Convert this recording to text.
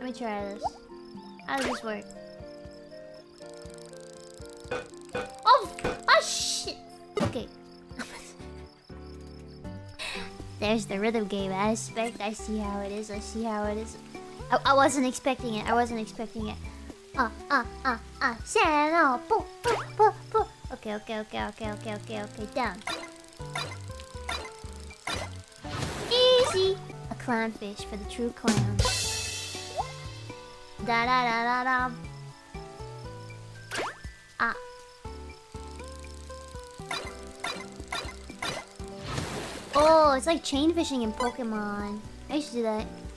me try this. How does this work? Oh! Oh shit! Okay. There's the rhythm game aspect. I see how it is. I see how it is. I wasn't expecting it. I wasn't expecting it. Channel. Okay, okay, okay, okay, okay, okay, okay. Down. Easy. A clownfish for the true clowns. Da da da da da. Ah. Oh, it's like chain fishing in Pokemon. I used to do that.